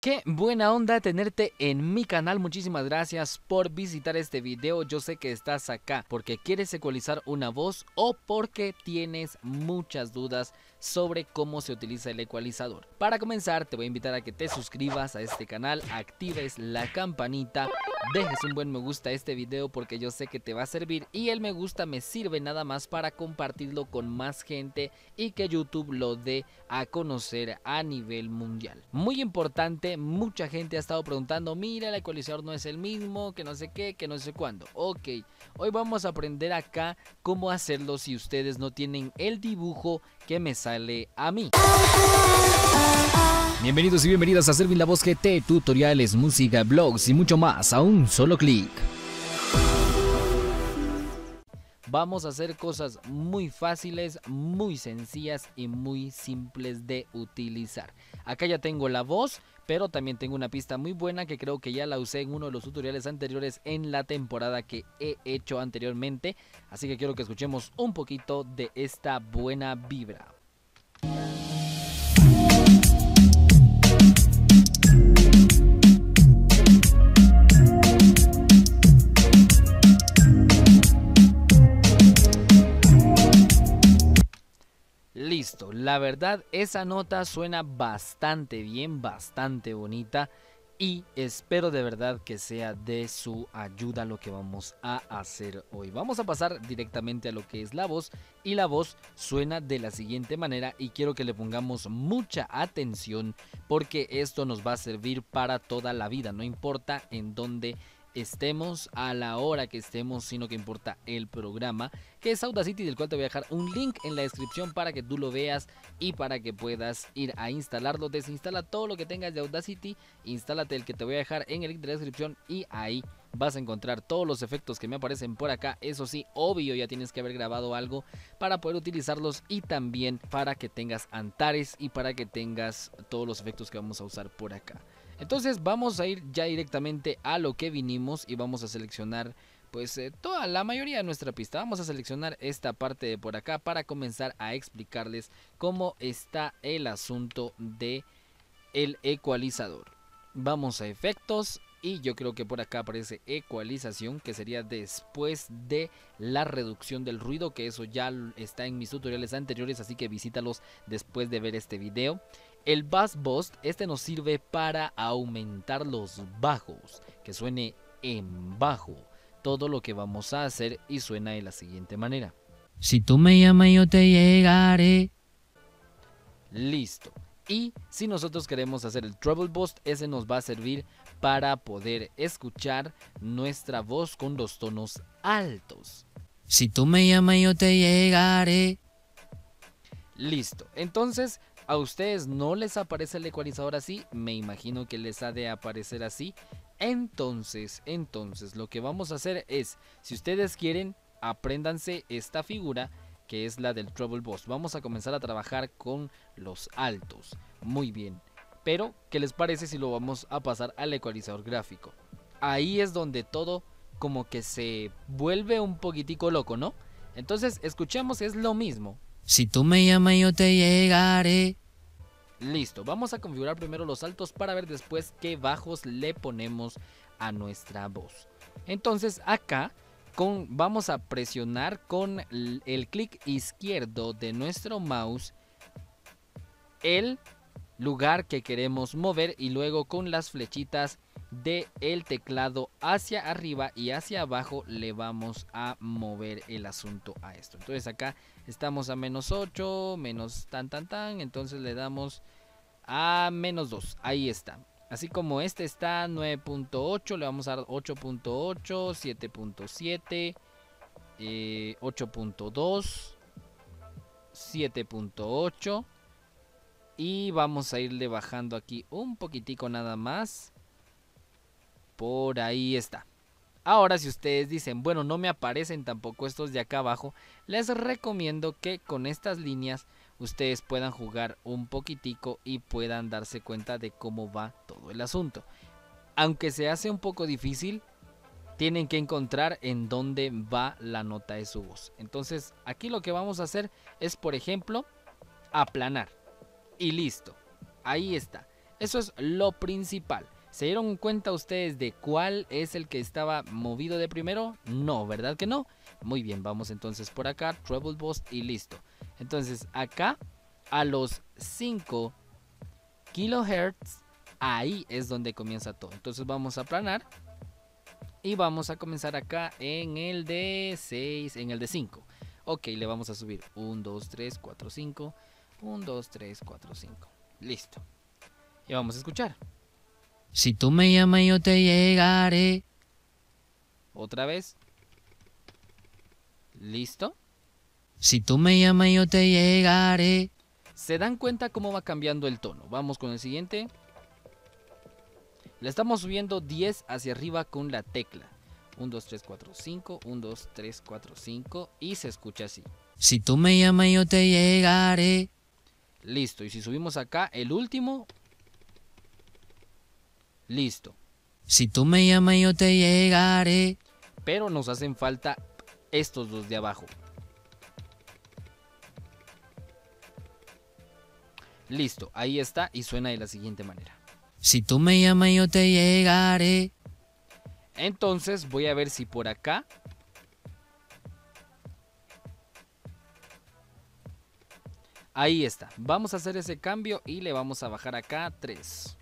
Qué buena onda tenerte en mi canal, muchísimas gracias por visitar este video. Yo sé que estás acá porque quieres ecualizar una voz o porque tienes muchas dudas sobre cómo se utiliza el ecualizador. Para comenzar te voy a invitar a que te suscribas a este canal, actives la campanita, dejes un buen me gusta a este video porque yo sé que te va a servir y el me gusta me sirve nada más para compartirlo con más gente y que YouTube lo dé a conocer a nivel mundial. Muy importante, mucha gente ha estado preguntando, mira, el ecualizador no es el mismo, que no sé qué, que no sé cuándo. Ok, hoy vamos a aprender acá cómo hacerlo si ustedes no tienen el dibujo que me sale a mí. Bienvenidos y bienvenidas a Servin La Voz GT, tutoriales, música, blogs y mucho más a un solo clic. Vamos a hacer cosas muy fáciles, muy sencillas y muy simples de utilizar. Acá ya tengo la voz, pero también tengo una pista muy buena que creo que ya la usé en uno de los tutoriales anteriores en la temporada que he hecho anteriormente. Así que quiero que escuchemos un poquito de esta buena vibra. Listo, la verdad esa nota suena bastante bien, bastante bonita y espero de verdad que sea de su ayuda lo que vamos a hacer hoy. Vamos a pasar directamente a lo que es la voz y la voz suena de la siguiente manera y quiero que le pongamos mucha atención porque esto nos va a servir para toda la vida, no importa en dónde estemos, a la hora que estemos, sino que importa el programa que es Audacity, del cual te voy a dejar un link en la descripción para que tú lo veas y para que puedas ir a instalarlo. Desinstala todo lo que tengas de Audacity, instálate el que te voy a dejar en el link de la descripción y ahí vas a encontrar todos los efectos que me aparecen por acá. Eso sí, obvio, ya tienes que haber grabado algo para poder utilizarlos y también para que tengas Antares y para que tengas todos los efectos que vamos a usar por acá. Entonces vamos a ir ya directamente a lo que vinimos y vamos a seleccionar pues toda la mayoría de nuestra pista. Vamos a seleccionar esta parte de por acá para comenzar a explicarles cómo está el asunto de el ecualizador. Vamos a efectos y yo creo que por acá aparece ecualización, que sería después de la reducción del ruido, que eso ya está en mis tutoriales anteriores, así que visítalos después de ver este video. El Bass Boost, este nos sirve para aumentar los bajos, que suene en bajo todo lo que vamos a hacer y suena de la siguiente manera. Si tú me llamas yo te llegaré. Listo. Y si nosotros queremos hacer el Treble Boost, ese nos va a servir para poder escuchar nuestra voz con los tonos altos. Si tú me llamas yo te llegaré. Listo. Entonces a ustedes no les aparece el ecualizador así, me imagino que les ha de aparecer así. Entonces lo que vamos a hacer es, si ustedes quieren, apréndanse esta figura que es la del Treble Boost. Vamos a comenzar a trabajar con los altos. Muy bien. Pero, ¿qué les parece si lo vamos a pasar al ecualizador gráfico? Ahí es donde todo como que se vuelve un poquitico loco, ¿no? Entonces, escuchemos, es lo mismo. Si tú me llamas yo te llegaré. Listo, vamos a configurar primero los altos para ver después qué bajos le ponemos a nuestra voz. Entonces acá vamos a presionar con el clic izquierdo de nuestro mouse el lugar que queremos mover y luego con las flechitas del teclado hacia arriba y hacia abajo le vamos a mover el asunto a esto. Entonces acá estamos a -8, menos tan, entonces le damos a -2, ahí está. Así como este está 9.8, le vamos a dar 8.8, 7.7, 8.2, 7.8 y vamos a irle bajando aquí un poquitico nada más. Por ahí está. Ahora si ustedes dicen, bueno, no me aparecen tampoco estos de acá abajo, les recomiendo que con estas líneas ustedes puedan jugar un poquitico y puedan darse cuenta de cómo va todo el asunto. Aunque se hace un poco difícil, tienen que encontrar en dónde va la nota de su voz. Entonces aquí lo que vamos a hacer es, por ejemplo, aplanar y listo, ahí está. Eso es lo principal. ¿Se dieron cuenta ustedes de cuál es el que estaba movido de primero? No, ¿verdad que no? Muy bien, vamos entonces por acá, Treble Boost y listo. Entonces acá a los 5 kilohertz, ahí es donde comienza todo. Entonces vamos a aplanar y vamos a comenzar acá en el de 6, en el de 5. Ok, le vamos a subir 1, 2, 3, 4, 5. 1, 2, 3, 4, 5. Listo. Y vamos a escuchar. Si tú me llamas yo te llegaré. Otra vez. ¿Listo? Si tú me llamas yo te llegaré. ¿Se dan cuenta cómo va cambiando el tono? Vamos con el siguiente. Le estamos subiendo 10 hacia arriba con la tecla. 1, 2, 3, 4, 5. 1, 2, 3, 4, 5. Y se escucha así. Si tú me llamas yo te llegaré. Listo. Y si subimos acá el último. Listo. Si tú me llamas yo te llegaré. Pero nos hacen falta estos dos de abajo. Listo, ahí está y suena de la siguiente manera. Si tú me llamas yo te llegaré. Entonces voy a ver si por acá. Ahí está. Vamos a hacer ese cambio y le vamos a bajar acá 3.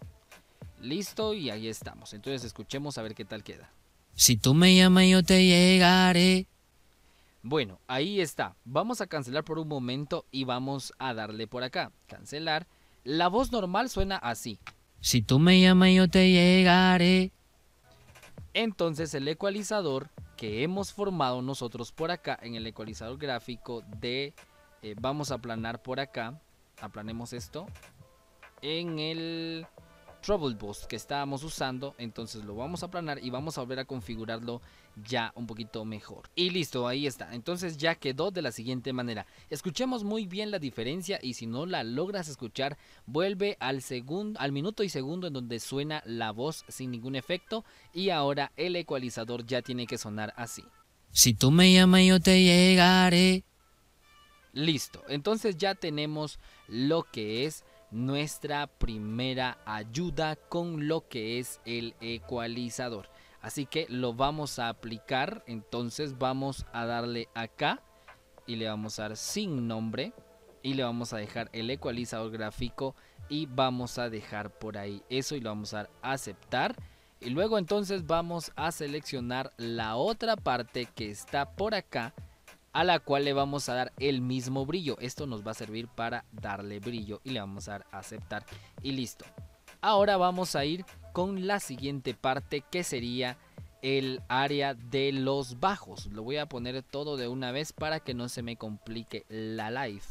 Listo, y ahí estamos. Entonces escuchemos a ver qué tal queda. Si tú me llamas yo te llegaré. Bueno, ahí está. Vamos a cancelar por un momento y vamos a darle por acá. Cancelar. La voz normal suena así. Si tú me llamas yo te llegaré. Entonces el ecualizador que hemos formado nosotros por acá en el ecualizador gráfico de... vamos a aplanar por acá. Aplanemos esto. En el Treble Boost que estábamos usando, entonces lo vamos a aplanar y vamos a volver a configurarlo ya un poquito mejor. Y listo, ahí está. Entonces ya quedó de la siguiente manera. Escuchemos muy bien la diferencia y si no la logras escuchar, vuelve al minuto y segundo en donde suena la voz sin ningún efecto y ahora el ecualizador ya tiene que sonar así. Si tú me llamas yo te llegaré. Listo, entonces ya tenemos lo que es nuestra primera ayuda con lo que es el ecualizador. Así que lo vamos a aplicar. Entonces vamos a darle acá y le vamos a dar sin nombre y le vamos a dejar el ecualizador gráfico y vamos a dejar por ahí eso y lo vamos a dar a aceptar. Y luego entonces vamos a seleccionar la otra parte que está por acá, a la cual le vamos a dar el mismo brillo. Esto nos va a servir para darle brillo y le vamos a dar a aceptar y listo. Ahora vamos a ir con la siguiente parte que sería el área de los bajos. Lo voy a poner todo de una vez para que no se me complique la live,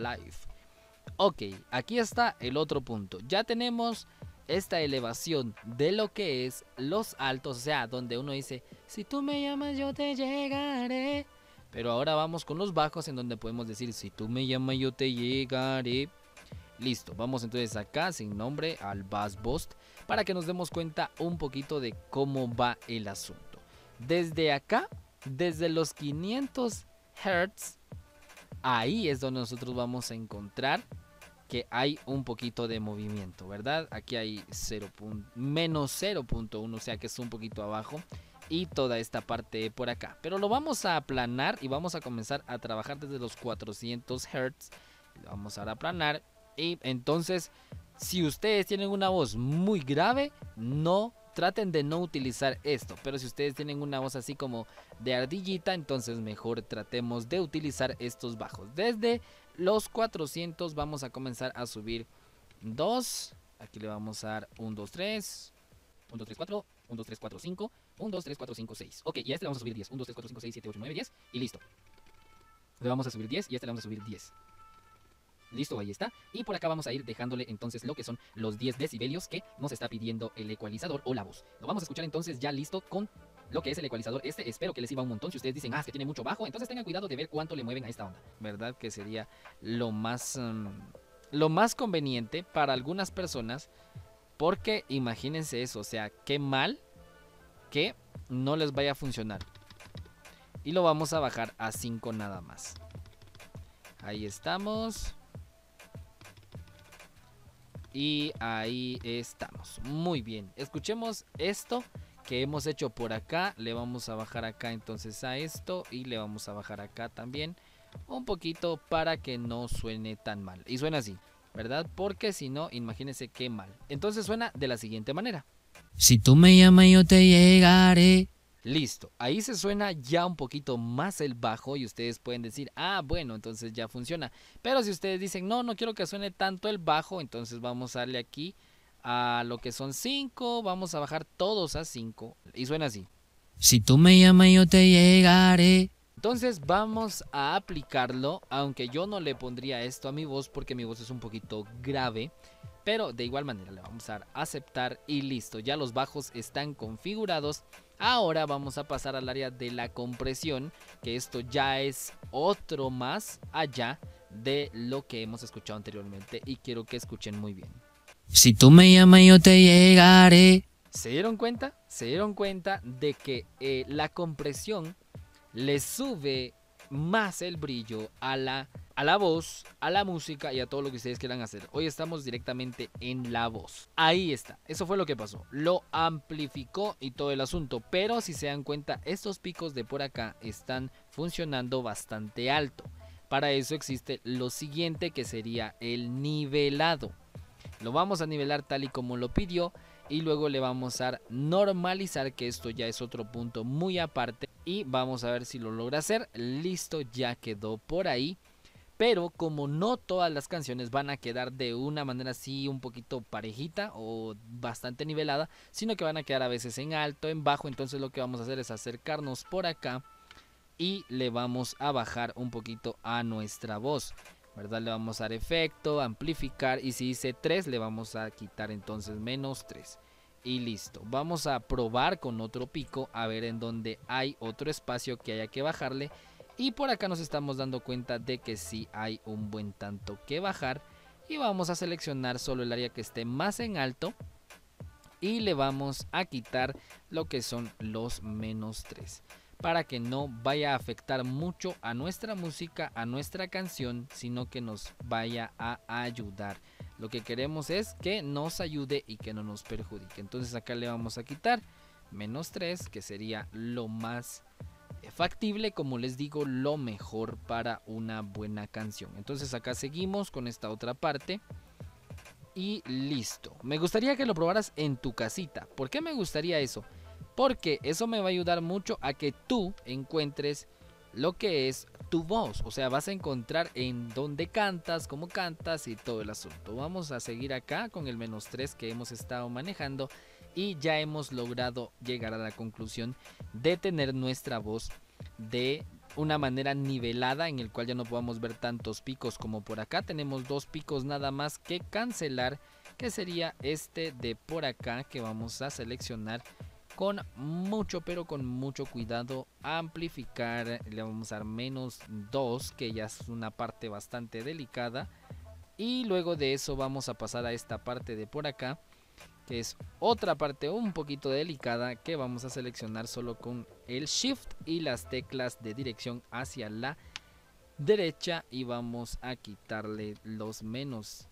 Ok, aquí está el otro punto. Ya tenemos esta elevación de lo que es los altos, o sea, donde uno dice, si tú me llamas yo te llegaré. Pero ahora vamos con los bajos en donde podemos decir, si tú me llamas yo te llegaré. Listo, vamos entonces acá sin nombre al Bass Boost para que nos demos cuenta un poquito de cómo va el asunto. Desde acá, desde los 500 Hz, ahí es donde nosotros vamos a encontrar que hay un poquito de movimiento, ¿verdad? Aquí hay menos 0.1, o sea que es un poquito abajo. Y toda esta parte por acá. Pero lo vamos a aplanar y vamos a comenzar a trabajar desde los 400 Hz. Lo vamos a aplanar. Y entonces, si ustedes tienen una voz muy grave, no traten de no utilizar esto. Pero si ustedes tienen una voz así como de ardillita, entonces mejor tratemos de utilizar estos bajos. Desde los 400 vamos a comenzar a subir 2. Aquí le vamos a dar 1, 2, 3. 1, 2, 3, 4. 1, 2, 3, 4, 5. 1, 2, 3, 4, 5, 6. Ok, y a este le vamos a subir 10. 1, 2, 3, 4, 5, 6, 7, 8, 9, 10. Y listo. Le vamos a subir 10 y a este le vamos a subir 10. Listo, ahí está. Y por acá vamos a ir dejándole entonces lo que son los 10 decibelios que nos está pidiendo el ecualizador o la voz. Lo vamos a escuchar entonces ya listo con lo que es el ecualizador. Espero que les sirva un montón. Si ustedes dicen, es que tiene mucho bajo, entonces tengan cuidado de ver cuánto le mueven a esta onda. ¿Verdad? Que sería lo más conveniente para algunas personas. Porque imagínense eso, o sea, qué mal que no les vaya a funcionar. Y lo vamos a bajar a 5 nada más. Ahí estamos. Y ahí estamos. Muy bien. Escuchemos esto que hemos hecho por acá. Le vamos a bajar acá entonces a esto. Y le vamos a bajar acá también un poquito para que no suene tan mal. Y suena así, ¿verdad? Porque si no, imagínense qué mal. Entonces suena de la siguiente manera. Si tú me llamas yo te llegaré. Listo, ahí se suena ya un poquito más el bajo y ustedes pueden decir, ah, bueno, entonces ya funciona. Pero si ustedes dicen, no, no quiero que suene tanto el bajo, entonces vamos a darle aquí a lo que son 5, vamos a bajar todos a 5 y suena así. Si tú me llamas yo te llegaré. Entonces vamos a aplicarlo, aunque yo no le pondría esto a mi voz porque mi voz es un poquito grave. Pero de igual manera le vamos a dar aceptar y listo, ya los bajos están configurados. Ahora vamos a pasar al área de la compresión, que esto ya es otro más allá de lo que hemos escuchado anteriormente y quiero que escuchen muy bien. Si tú me llamas yo te llegaré. ¿Se dieron cuenta? ¿Se dieron cuenta de que la compresión le sube más el brillo a la voz, a la música y a todo lo que ustedes quieran hacer? Hoy estamos directamente en la voz. Ahí está, eso fue lo que pasó. Lo amplificó y todo el asunto. Pero si se dan cuenta, estos picos de por acá están funcionando bastante alto. Para eso existe lo siguiente, que sería el nivelado. Lo vamos a nivelar tal y como lo pidió. Y luego le vamos a normalizar, que esto ya es otro punto muy aparte. Y vamos a ver si lo logra hacer. Listo, ya quedó por ahí. Pero como no todas las canciones van a quedar de una manera así un poquito parejita o bastante nivelada, sino que van a quedar a veces en alto, en bajo. Entonces lo que vamos a hacer es acercarnos por acá y le vamos a bajar un poquito a nuestra voz, ¿verdad? Le vamos a dar efecto, amplificar, y si dice 3 le vamos a quitar entonces -3 y listo. Vamos a probar con otro pico a ver en donde hay otro espacio que haya que bajarle, y por acá nos estamos dando cuenta de que sí hay un buen tanto que bajar, y vamos a seleccionar solo el área que esté más en alto y le vamos a quitar lo que son los -3 para que no vaya a afectar mucho a nuestra música, a nuestra canción, sino que nos vaya a ayudar. Lo que queremos es que nos ayude y que no nos perjudique. Entonces acá le vamos a quitar -3, que sería lo más factible, como les digo, lo mejor para una buena canción. Entonces acá seguimos con esta otra parte. Y listo. Me gustaría que lo probaras en tu casita. ¿Por qué me gustaría eso? Porque eso me va a ayudar mucho a que tú encuentres lo que es tu voz. O sea, vas a encontrar en dónde cantas, cómo cantas y todo el asunto. Vamos a seguir acá con el -3 que hemos estado manejando. Y ya hemos logrado llegar a la conclusión de tener nuestra voz de una manera nivelada, en el cual ya no podamos ver tantos picos como por acá. Tenemos 2 picos nada más que cancelar, que sería este de por acá, que vamos a seleccionar con mucho, pero con mucho cuidado, amplificar. Le vamos a dar -2, que ya es una parte bastante delicada, y luego de eso vamos a pasar a esta parte de por acá, que es otra parte un poquito delicada, que vamos a seleccionar solo con el Shift y las teclas de dirección hacia la derecha, y vamos a quitarle los los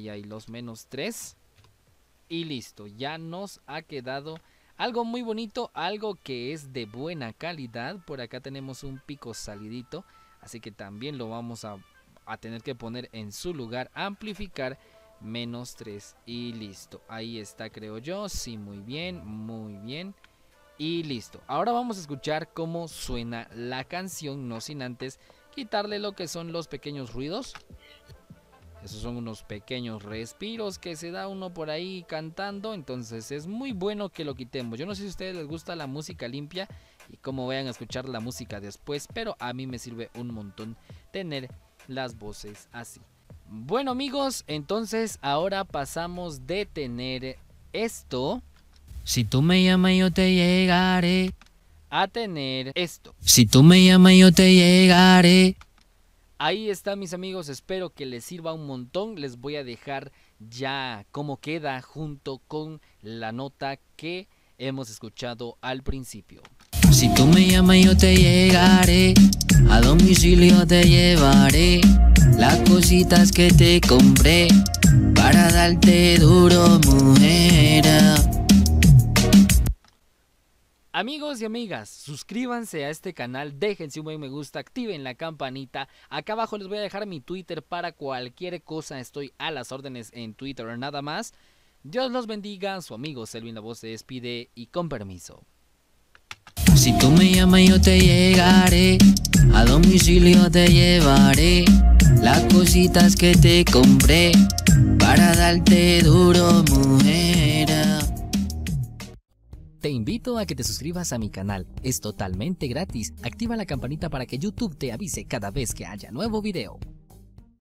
-3 y listo. Ya nos ha quedado algo muy bonito, algo que es de buena calidad. Por acá tenemos un pico salidito, así que también lo vamos a tener que poner en su lugar, amplificar, -3 y listo. Ahí está, creo yo. Sí, muy bien y listo. Ahora vamos a escuchar cómo suena la canción, no sin antes quitarle lo que son los pequeños ruidos. Esos son unos pequeños respiros que se da uno por ahí cantando, entonces es muy bueno que lo quitemos. Yo no sé si a ustedes les gusta la música limpia y cómo vayan a escuchar la música después, pero a mí me sirve un montón tener las voces así. Bueno amigos, entonces ahora pasamos de tener esto, Si tú me llamas yo te llegaré, a tener esto. Si tú me llamas yo te llegaré. Ahí está, mis amigos, espero que les sirva un montón. Les voy a dejar ya cómo queda junto con la nota que hemos escuchado al principio. Si tú me llamas yo te llegaré, a domicilio te llevaré las cositas que te compré. para darte duro, mujer. Amigos y amigas, suscríbanse a este canal, déjense un buen me gusta, activen la campanita. Acá abajo les voy a dejar mi Twitter para cualquier cosa, estoy a las órdenes en Twitter o nada más. Dios los bendiga, su amigo Selvin La Voz se despide y con permiso. Si tú me llamas yo te llegaré, a domicilio te llevaré las cositas que te compré para darte duro, mujer. Te invito a que te suscribas a mi canal, es totalmente gratis. Activa la campanita para que YouTube te avise cada vez que haya nuevo video.